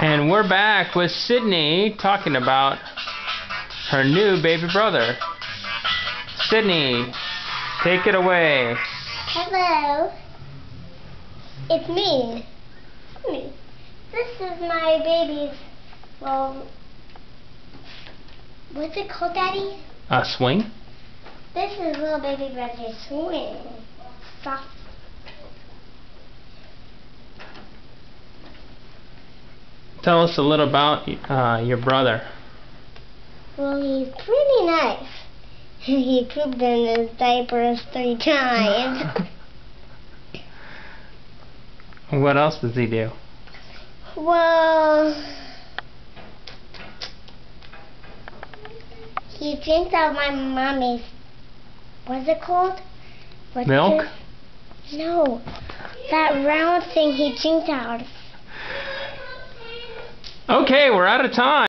And we're back with Sydney talking about her new baby brother. Sydney, take it away. Hello. It's me. This is my baby's, well, what's it called, Daddy? A swing? This is little baby brother's swing. Soft. Tell us a little about your brother. Well, he's pretty nice. He pooped in his diapers 3 times. What else does he do? Well, he drinks out my mommy's, what's it called? Milk? No, that round thing he drinks out. Okay, we're out of time.